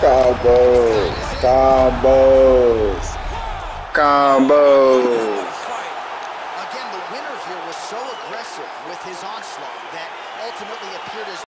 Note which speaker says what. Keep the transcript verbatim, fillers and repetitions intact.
Speaker 1: Combos, combos, combos.
Speaker 2: Again, the winner here was so aggressive with his onslaught that ultimately appeared as